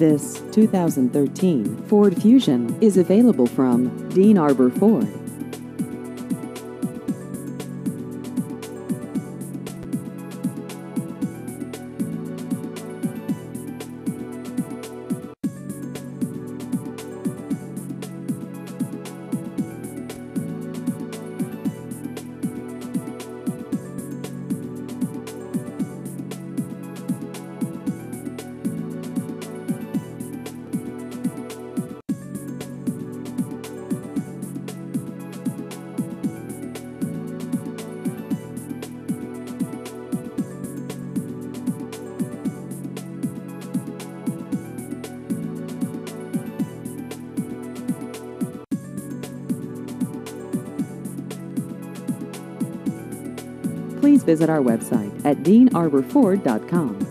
This 2013 Ford Fusion is available from Dean Arbor Ford. Please visit our website at deanarborford.com.